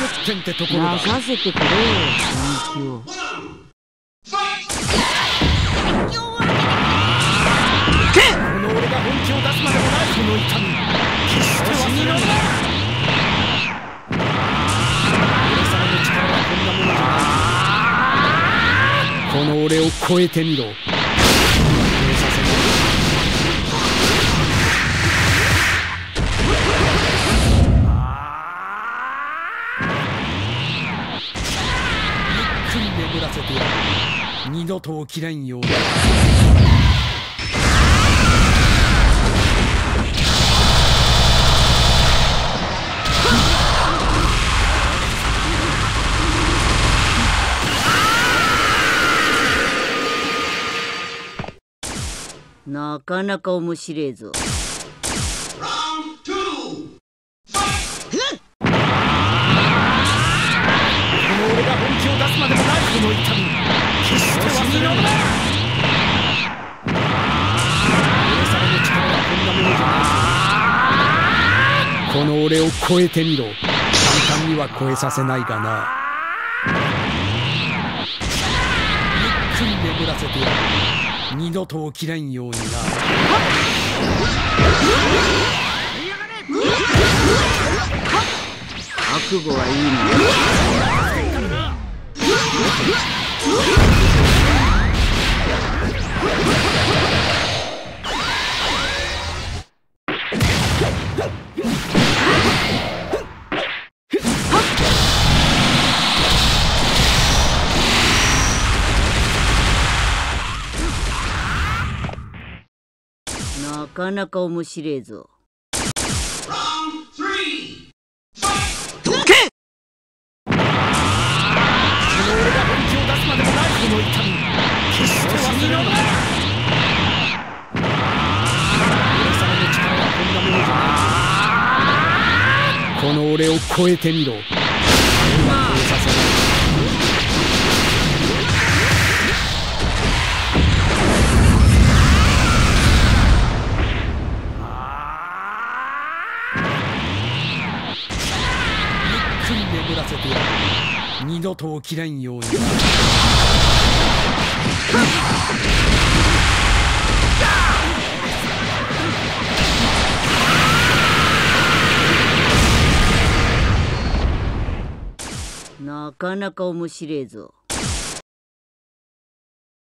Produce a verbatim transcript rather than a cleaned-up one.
点ってところだ。 任せてくれよ、本気を。 この俺が本気を出すまでもない。この痛み決して忘れるな。俺様の力はこんなものじゃない。この俺を超えてみろ。超えさせない。ゆっくり眠らせてやる。二度と起きれんように。 なかなか面白いぞ。この俺が本気を出すまでもない。この痛み決して忘れるな。俺様の力はこんなものじゃない。この俺を超えてみろ。簡単には超えさせないがな。ゆっくり眠らせてやる。二度と起きれんようにな。 覚悟はいいな。なかなか面白いぞ。 どけ！この俺が本気を出すまでもない。この痛み決して忘れるな。俺様の力はこんなものじゃない。この俺を超えてみろ。俺は超えさせない。眠らせてやる。二度と起きれんように。 なかなか面白いぞ。